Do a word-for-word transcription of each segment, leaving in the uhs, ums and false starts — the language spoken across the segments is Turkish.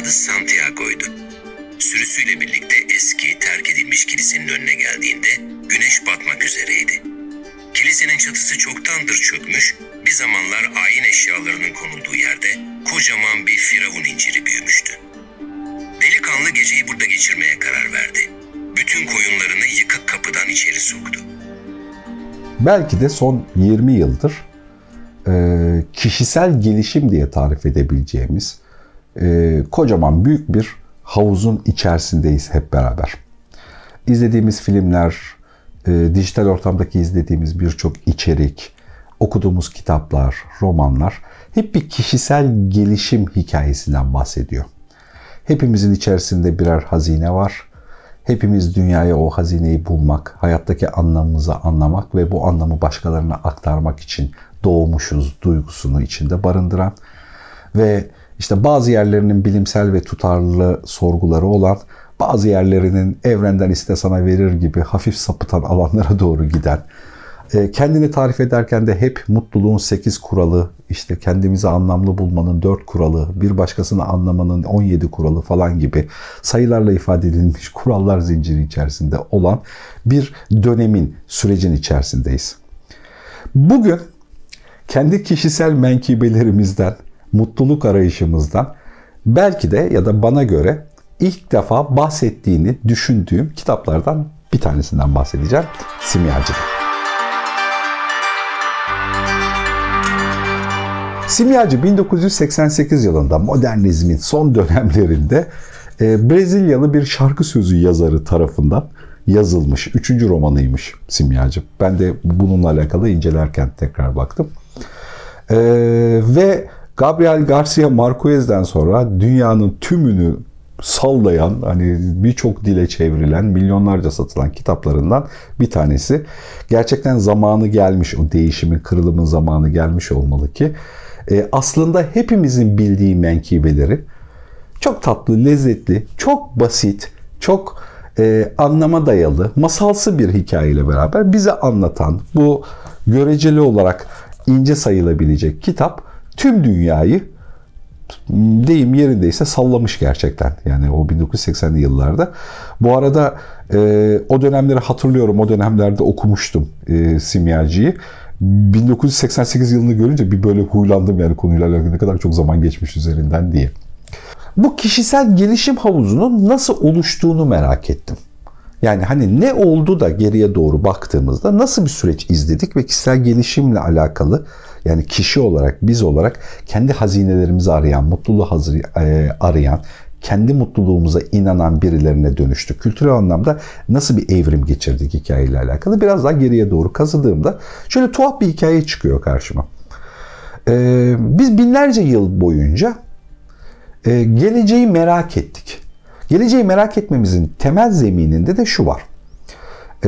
adı Santiago'ydu. Sürüsüyle birlikte eski terk edilmiş kilisenin önüne geldiğinde güneş batmak üzereydi. Kilisenin çatısı çoktandır çökmüş, bir zamanlar ayin eşyalarının konulduğu yerde kocaman bir firavun inciri büyümüştü. Delikanlı geceyi burada geçirmeye karar verdi. Bütün koyunlarını yıkık kapıdan içeri soktu. Belki de son yirmi yıldır e, kişisel gelişim diye tarif edebileceğimiz e, kocaman büyük bir havuzun içerisindeyiz hep beraber. İzlediğimiz filmler, e, dijital ortamdaki izlediğimiz birçok içerik, okuduğumuz kitaplar, romanlar hep bir kişisel gelişim hikayesinden bahsediyor. Hepimizin içerisinde birer hazine var. Hepimiz dünyaya o hazineyi bulmak, hayattaki anlamımızı anlamak ve bu anlamı başkalarına aktarmak için doğmuşuz duygusunu içinde barındıran ve işte bazı yerlerinin bilimsel ve tutarlı sorguları olan, bazı yerlerinin evrenden iste sana verir gibi hafif sapıtan alanlara doğru giden, kendini tarif ederken de hep mutluluğun sekiz kuralı, işte kendimizi anlamlı bulmanın dört kuralı, bir başkasını anlamanın on yedi kuralı falan gibi sayılarla ifade edilmiş kurallar zinciri içerisinde olan bir dönemin, sürecin içerisindeyiz. Bugün kendi kişisel menkibelerimizden, mutluluk arayışımızdan belki de ya da bana göre ilk defa bahsettiğini düşündüğüm kitaplardan bir tanesinden bahsedeceğim. Simyacılık. Simyacı bin dokuz yüz seksen sekiz yılında modernizmin son dönemlerinde Brezilyalı bir şarkı sözü yazarı tarafından yazılmış. Üçüncü romanıymış Simyacı. Ben de bununla alakalı incelerken tekrar baktım. Ee, ve Gabriel Garcia Marquez'den sonra dünyanın tümünü sallayan, hani birçok dile çevrilen, milyonlarca satılan kitaplarından bir tanesi. Gerçekten zamanı gelmiş, o değişimin, kırılımın zamanı gelmiş olmalı ki e, aslında hepimizin bildiği menkibeleri çok tatlı, lezzetli, çok basit, çok e, anlama dayalı, masalsı bir hikayeyle beraber bize anlatan bu göreceli olarak ince sayılabilecek kitap tüm dünyayı, deyim yerindeyse, sallamış gerçekten. Yani o bin dokuz yüz seksenli yıllarda. Bu arada e, o dönemleri hatırlıyorum. O dönemlerde okumuştum e, Simyacı'yı. bin dokuz yüz seksen sekiz yılını görünce bir böyle huylandım yani konuyla alakalı, ne kadar çok zaman geçmiş üzerinden diye. Bu kişisel gelişim havuzunun nasıl oluştuğunu merak ettim. Yani hani ne oldu da geriye doğru baktığımızda nasıl bir süreç izledik ve kişisel gelişimle alakalı, yani kişi olarak, biz olarak kendi hazinelerimizi arayan, mutluluğu hazır, e, arayan, kendi mutluluğumuza inanan birilerine dönüştük. Kültürel anlamda nasıl bir evrim geçirdik hikayeyle alakalı. Biraz daha geriye doğru kazıdığımda şöyle tuhaf bir hikaye çıkıyor karşıma. Ee, biz binlerce yıl boyunca e, geleceği merak ettik. Geleceği merak etmemizin temel zemininde de şu var. Ee,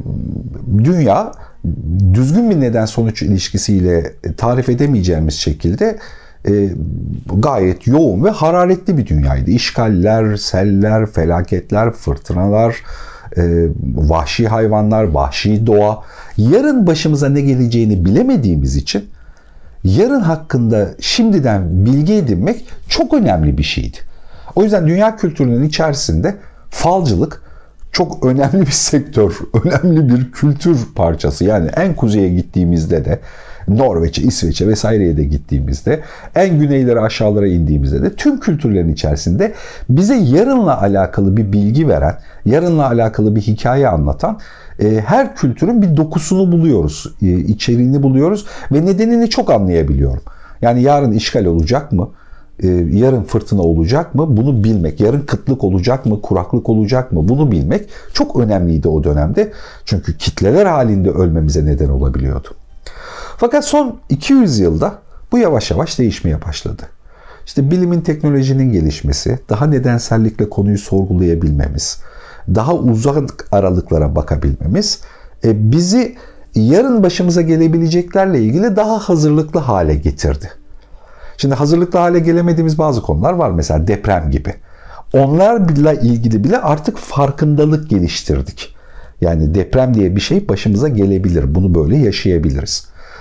dünya düzgün bir neden-sonuç ilişkisiyle tarif edemeyeceğimiz şekilde e, gayet yoğun ve hararetli bir dünyaydı. İşgaller, seller, felaketler, fırtınalar, e, vahşi hayvanlar, vahşi doğa. Yarın başımıza ne geleceğini bilemediğimiz için yarın hakkında şimdiden bilgi edinmek çok önemli bir şeydi. O yüzden dünya kültürünün içerisinde falcılık çok önemli bir sektör, önemli bir kültür parçası. Yani en kuzeye gittiğimizde de, Norveç'e, İsveç'e vesaireye de gittiğimizde, en güneylere, aşağılara indiğimizde de tüm kültürlerin içerisinde bize yarınla alakalı bir bilgi veren, yarınla alakalı bir hikaye anlatan e, her kültürün bir dokusunu buluyoruz, e, içeriğini buluyoruz ve nedenini çok anlayabiliyorum. Yani yarın işgal olacak mı? Yarın fırtına olacak mı? Bunu bilmek. Yarın kıtlık olacak mı? Kuraklık olacak mı? Bunu bilmek çok önemliydi o dönemde. Çünkü kitleler halinde ölmemize neden olabiliyordu. Fakat son iki yüz yılda bu yavaş yavaş değişmeye başladı. İşte bilimin, teknolojinin gelişmesi, daha nedensellikle konuyu sorgulayabilmemiz, daha uzak aralıklara bakabilmemiz bizi yarın başımıza gelebileceklerle ilgili daha hazırlıklı hale getirdi. Şimdi hazırlıklı hale gelemediğimiz bazı konular var. Mesela deprem gibi. Onlarla ilgili bile artık farkındalık geliştirdik. Yani deprem diye bir şey başımıza gelebilir. Bunu böyle yaşayabiliriz.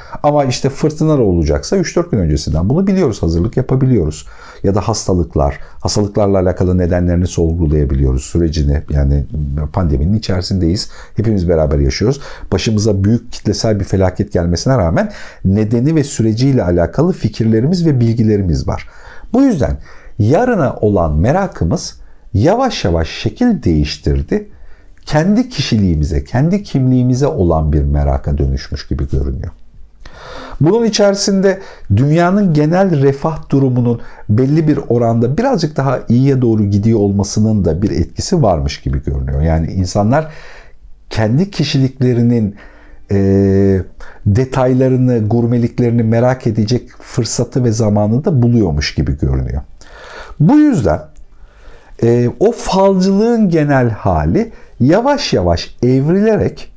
Ama işte fırtınalar olacaksa üç dört gün öncesinden bunu biliyoruz, hazırlık yapabiliyoruz. Ya da hastalıklar, hastalıklarla alakalı nedenlerini sorgulayabiliyoruz, sürecini. Yani pandeminin içerisindeyiz, hepimiz beraber yaşıyoruz. Başımıza büyük kitlesel bir felaket gelmesine rağmen nedeni ve süreciyle alakalı fikirlerimiz ve bilgilerimiz var. Bu yüzden yarına olan merakımız yavaş yavaş şekil değiştirdi. Kendi kişiliğimize, kendi kimliğimize olan bir meraka dönüşmüş gibi görünüyor. Bunun içerisinde dünyanın genel refah durumunun belli bir oranda birazcık daha iyiye doğru gidiyor olmasının da bir etkisi varmış gibi görünüyor. Yani insanlar kendi kişiliklerinin e, detaylarını, gurmeliklerini merak edecek fırsatı ve zamanı da buluyormuş gibi görünüyor. Bu yüzden e, o falcılığın genel hali yavaş yavaş evrilerek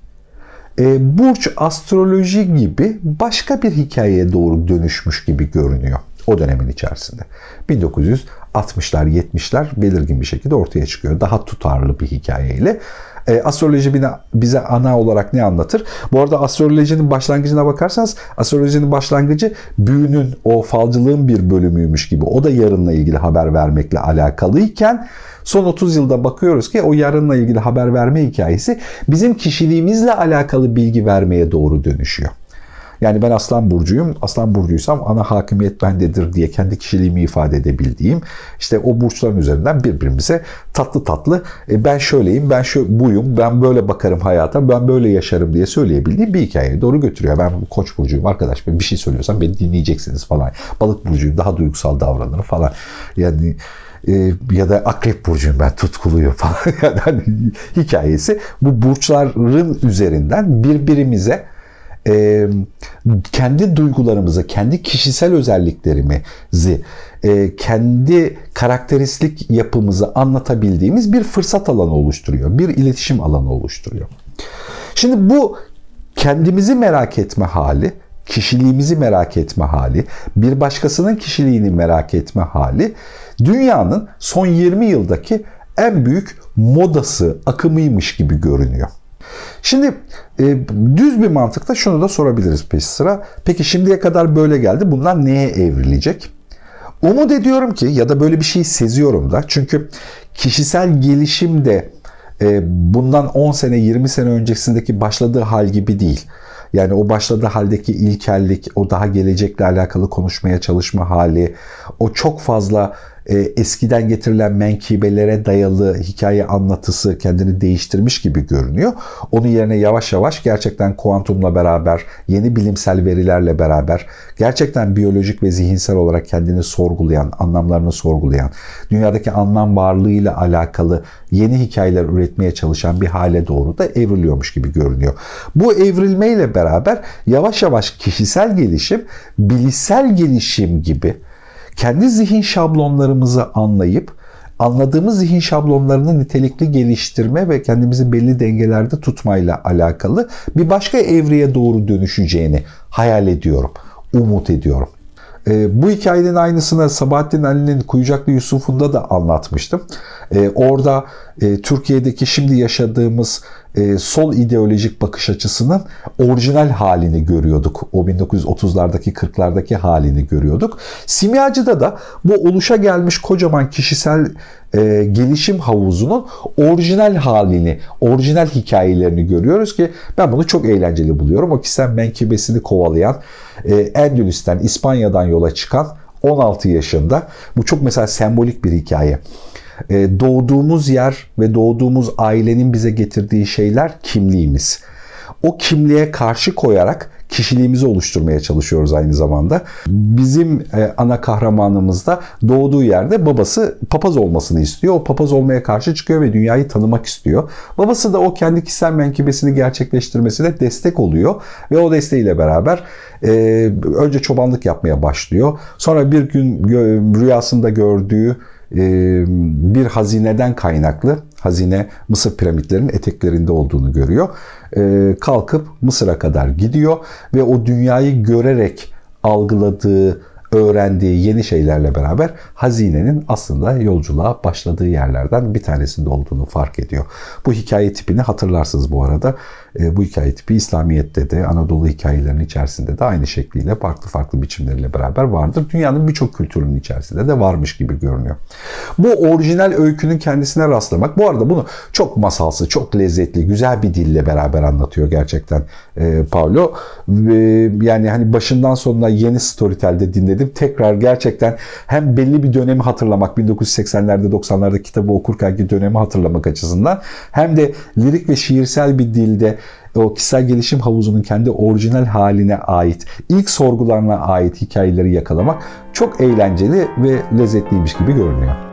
e, burç astroloji gibi başka bir hikayeye doğru dönüşmüş gibi görünüyor o dönemin içerisinde. bin dokuz yüz altmışlar yetmişler belirgin bir şekilde ortaya çıkıyor. Daha tutarlı bir hikayeyle. E, astroloji bize ana olarak ne anlatır? Bu arada astrolojinin başlangıcına bakarsanız astrolojinin başlangıcı büyünün, o falcılığın bir bölümüymüş gibi. O da yarınla ilgili haber vermekle alakalıyken son otuz yılda bakıyoruz ki o yarınla ilgili haber verme hikayesi bizim kişiliğimizle alakalı bilgi vermeye doğru dönüşüyor. Yani ben Aslan burcuyum. Aslan burcuysam ana hakimiyet bendedir diye kendi kişiliğimi ifade edebildiğim, işte o burçların üzerinden birbirimize tatlı tatlı ben şöyleyim, ben şu buyum, ben böyle bakarım hayata, ben böyle yaşarım diye söyleyebildiğim bir hikayeye doğru götürüyor. Ben Koç burcuyum arkadaş, ben bir şey söylüyorsam beni dinleyeceksiniz falan. Balık burcuyum, daha duygusal davranırım falan. Yani e, ya da Akrep burcuyum, ben tutkuluyum falan. Yani hani, hikayesi bu burçların üzerinden birbirimize E, kendi duygularımızı, kendi kişisel özelliklerimizi, e, kendi karakteristik yapımızı anlatabildiğimiz bir fırsat alanı oluşturuyor. Bir iletişim alanı oluşturuyor. Şimdi bu kendimizi merak etme hali, kişiliğimizi merak etme hali, bir başkasının kişiliğini merak etme hali dünyanın son yirmi yıldaki en büyük modası, akımıymış gibi görünüyor. Şimdi e, düz bir mantıkla şunu da sorabiliriz peş sıra. Peki şimdiye kadar böyle geldi. Bunlar neye evrilecek? Umut ediyorum ki, ya da böyle bir şey seziyorum da. Çünkü kişisel gelişim de e, bundan on sene, yirmi sene öncesindeki başladığı hal gibi değil. Yani o başladığı haldeki ilkellik, o daha gelecekle alakalı konuşmaya çalışma hali, o çok fazla e, eskiden getirilen menkibelere dayalı hikaye anlatısı kendini değiştirmiş gibi görünüyor. Onun yerine yavaş yavaş gerçekten kuantumla beraber, yeni bilimsel verilerle beraber, gerçekten biyolojik ve zihinsel olarak kendini sorgulayan, anlamlarını sorgulayan, dünyadaki anlam varlığıyla alakalı yeni hikayeler üretmeye çalışan bir hale doğru da evriliyormuş gibi görünüyor. Bu evrilmeyle beraber yavaş yavaş kişisel gelişim, bilişsel gelişim gibi kendi zihin şablonlarımızı anlayıp, anladığımız zihin şablonlarını nitelikli geliştirme ve kendimizi belli dengelerde tutmayla alakalı bir başka evreye doğru dönüşeceğini hayal ediyorum, umut ediyorum. E, bu hikayenin aynısını Sabahattin Ali'nin Kuyucaklı Yusuf'unda da anlatmıştım. E, orada e, Türkiye'deki şimdi yaşadığımız e, sol ideolojik bakış açısının orijinal halini görüyorduk. O bin dokuz yüz otuzlardaki, kırklardaki halini görüyorduk. Simyacı'da da bu oluşa gelmiş kocaman kişisel e, gelişim havuzunun orijinal halini, orijinal hikayelerini görüyoruz ki ben bunu çok eğlenceli buluyorum. O kişisel menkıbesini kovalayan, e, Endülüs'ten, İspanya'dan yola çıkan on altı yaşında, bu çok mesela sembolik bir hikaye. Doğduğumuz yer ve doğduğumuz ailenin bize getirdiği şeyler kimliğimiz. O kimliğe karşı koyarak kişiliğimizi oluşturmaya çalışıyoruz aynı zamanda. Bizim ana kahramanımız da doğduğu yerde babası papaz olmasını istiyor. O papaz olmaya karşı çıkıyor ve dünyayı tanımak istiyor. Babası da o kendi kişisel menkıbesini gerçekleştirmesine destek oluyor. Ve o desteğiyle beraber e, önce çobanlık yapmaya başlıyor. Sonra bir gün rüyasında gördüğü bir hazineden kaynaklı, hazine Mısır piramitlerinin eteklerinde olduğunu görüyor. Kalkıp Mısır'a kadar gidiyor ve o dünyayı görerek algıladığı öğrendiği yeni şeylerle beraber hazinenin aslında yolculuğa başladığı yerlerden bir tanesinde olduğunu fark ediyor. Bu hikaye tipini hatırlarsınız bu arada. E, bu hikaye tipi İslamiyet'te de, Anadolu hikayelerinin içerisinde de aynı şekliyle farklı farklı biçimleriyle beraber vardır. Dünyanın birçok kültürünün içerisinde de varmış gibi görünüyor. Bu orijinal öykünün kendisine rastlamak. Bu arada bunu çok masalsı, çok lezzetli, güzel bir dille beraber anlatıyor gerçekten e, Paulo. E, yani hani başından sonuna yeni Storytel'de dinledim. Tekrar gerçekten hem belli bir dönemi hatırlamak, bin dokuz yüz seksenlerde doksanlarda kitabı okurkenki dönemi hatırlamak açısından, hem de lirik ve şiirsel bir dilde o kişisel gelişim havuzunun kendi orijinal haline ait, ilk sorgularına ait hikayeleri yakalamak çok eğlenceli ve lezzetliymiş gibi görünüyor.